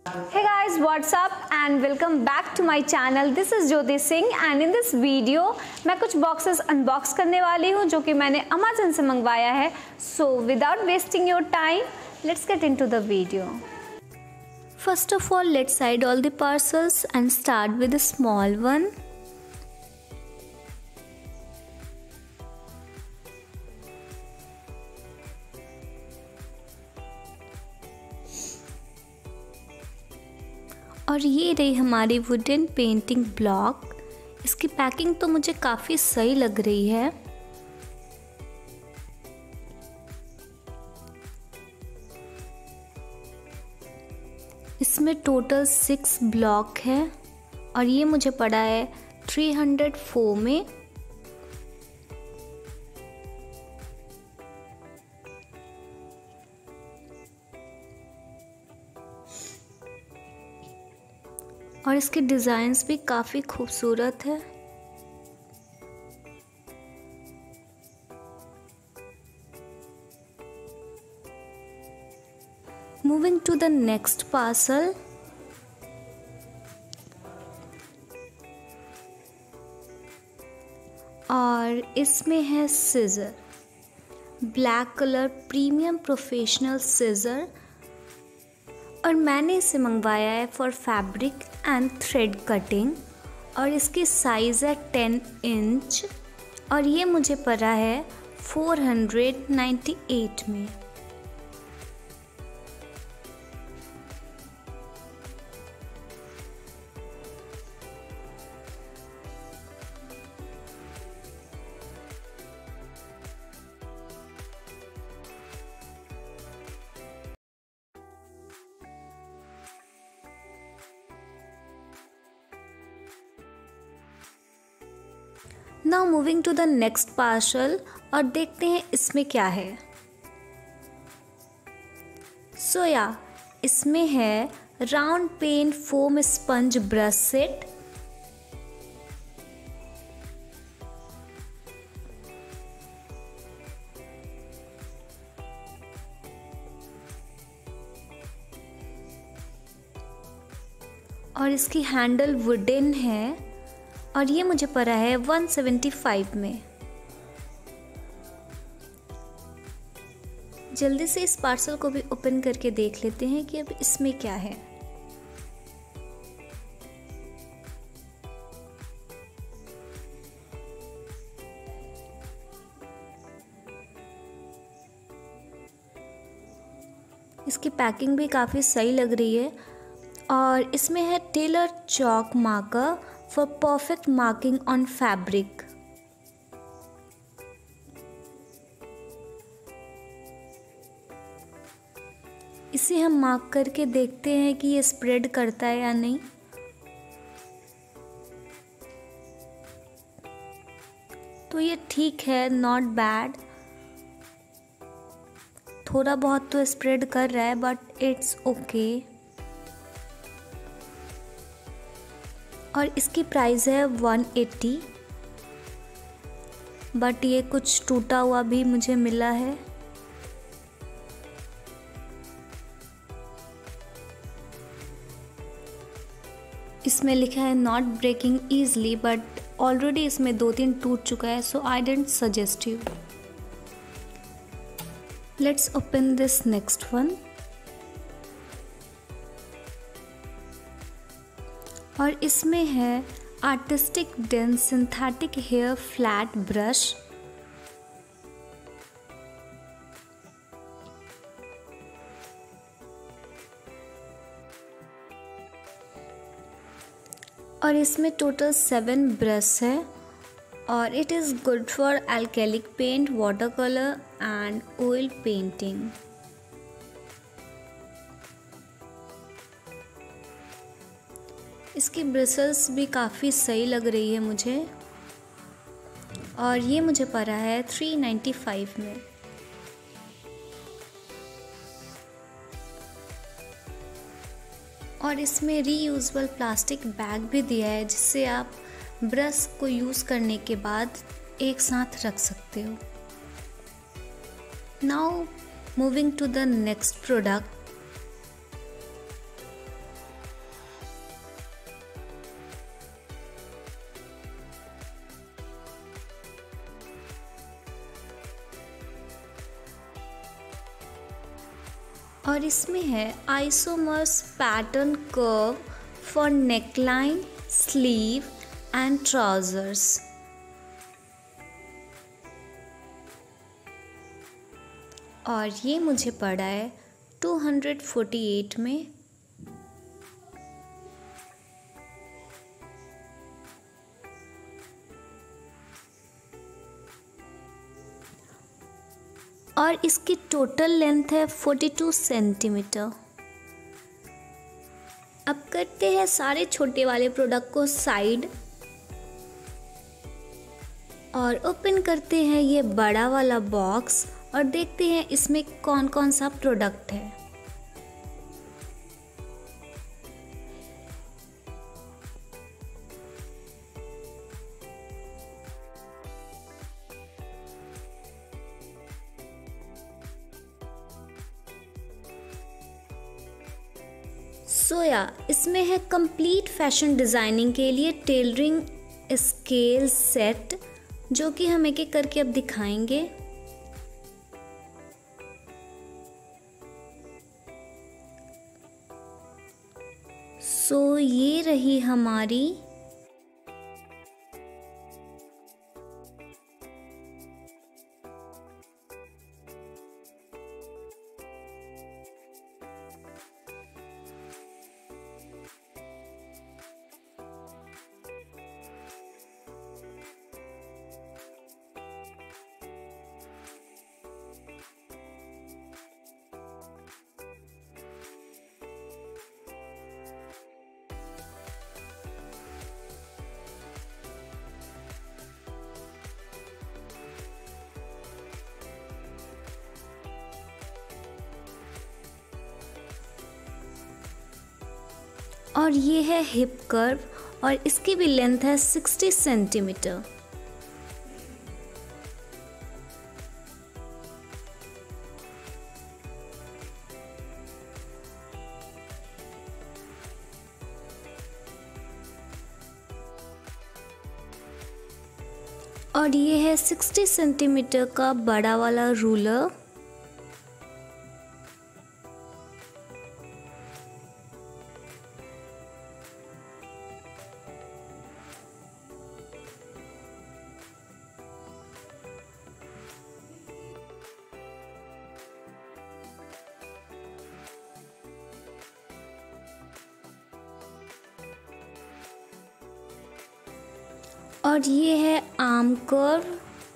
Hey guys, what's up and welcome back to my channel. This is Jyoti Singh and in this video मैं कुछ boxes unbox करने वाली हूँ जो कि मैंने Amazon से मंगवाया है. So without wasting your time, let's get into the video. First of all, let's hide all the parcels and start with the small one. और ये रही हमारी वुडन पेंटिंग ब्लॉक. इसकी पैकिंग तो मुझे काफ़ी सही लग रही है. इसमें टोटल 6 ब्लॉक है और ये मुझे पड़ा है 304 में. और इसके डिज़ाइंस भी काफ़ी खूबसूरत है. Moving to the next parcel. और इसमें है scissor, black colour premium professional scissor. और मैंने इसे मंगवाया है for fabric and thread cutting और इसकी साइज़ है 10 इंच और ये मुझे पड़ा है 498 में. Now moving to the next parcel और देखते हैं इसमें क्या है. सो इसमें है round pen foam sponge brush set. और इसकी हैंडल वुडन है और ये मुझे पड़ा है 175 में. जल्दी से इस पार्सल को भी ओपन करके देख लेते हैं कि अब इसमें क्या है. इसकी पैकिंग भी काफ़ी सही लग रही है और इसमें है tailor chalk marker for perfect marking on fabric. इसे हम मार्क करके देखते हैं कि ये स्प्रेड करता है या नहीं. तो ये ठीक है, नॉट बैड. थोड़ा बहुत तो स्प्रेड कर रहा है बट इट्स ओके. और इसकी प्राइस है 180 बट ये कुछ टूटा हुआ भी मुझे मिला है. इसमें लिखा है not breaking easily but already इसमें 2-3 टूट चुका है so I don't suggest you. Let's open this next one. और इसमें है artistic dense synthetic hair flat brush. और इसमें टोटल 7 ब्रश है और it is good for acrylic paint, water colour and oil painting. इसकी ब्रिसल्स भी काफ़ी सही लग रही है मुझे और ये मुझे पड़ा है 395 में. और इसमें रीयूजेबल प्लास्टिक बैग भी दिया है जिससे आप ब्रश को यूज़ करने के बाद एक साथ रख सकते हो. Now moving to the next product. और इसमें है आइसोमर्स pattern curve for neckline, sleeve and trousers. और ये मुझे पड़ा है 248 में। और इसकी टोटल लेंथ है 42 सेंटीमीटर। अब करते हैं सारे छोटे वाले प्रोडक्ट को साइड और ओपन करते हैं ये बड़ा वाला बॉक्स और देखते हैं इसमें कौन कौन सा प्रोडक्ट है। इसमें है कंप्लीट फैशन डिज़ाइनिंग के लिए टेलरिंग स्केल सेट, जो कि हम एक एक करके अब दिखाएंगे। ये रही हमारी और ये है हिप कर्व और इसकी भी लेंथ है 60 सेंटीमीटर। और ये है 60 सेंटीमीटर का बड़ा वाला रूलर। और ये है आर्म कर्व।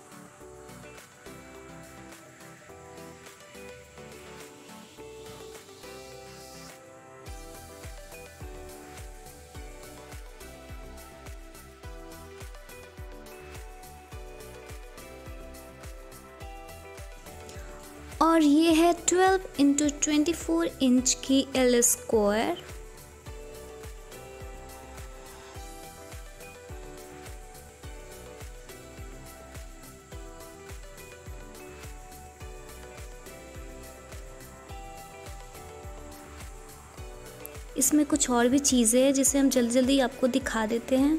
और ये है 12 इंटू 24 इंच की एल स्क्वायर। इसमें कुछ और भी चीज़ें हैं जिसे हम जल्दी जल्दी आपको दिखा देते हैं।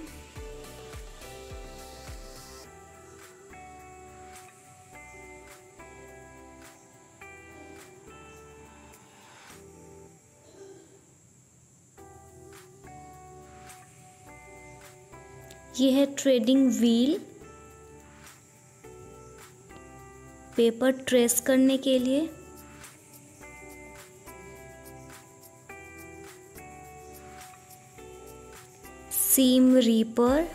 ये है ट्रेडिंग व्हील, पेपर ट्रेस करने के लिए। सीम रीपर,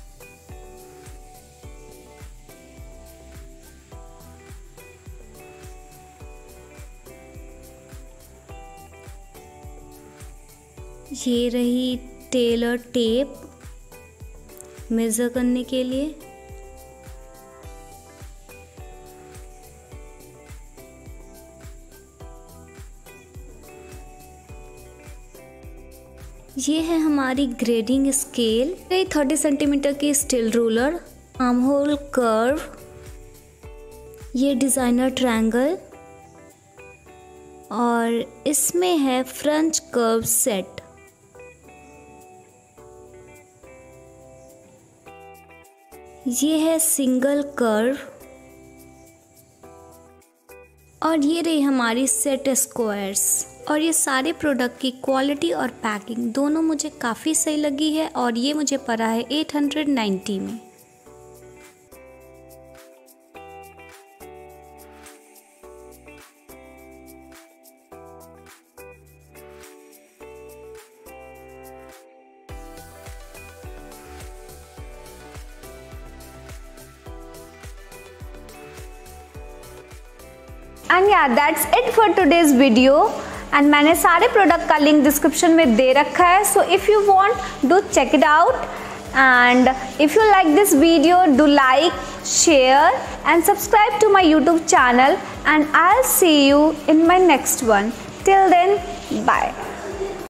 ये रही टेलर टेप मेजर करने के लिए। ये है हमारी ग्रेडिंग स्केल, 30 सेंटीमीटर की steel ruler, arm hole curve, ये डिज़ाइनर ट्रायंगल और इसमें है फ्रेंच कर्व सेट। ये है सिंगल कर्व, और ये रही हमारी सेट स्क्वायर्स। और ये सारे प्रोडक्ट की क्वालिटी और पैकिंग दोनों मुझे काफ़ी सही लगी है और ये मुझे पड़ा है 890 में। And yeah that's it for today's video. And मैंने सारे प्रोडक्ट का लिंक डिस्क्रिप्शन में दे रखा है, so if you want to check it out. And if you like this video, do like, share and subscribe to my YouTube channel, and I'll see you in my next one. Till then, bye.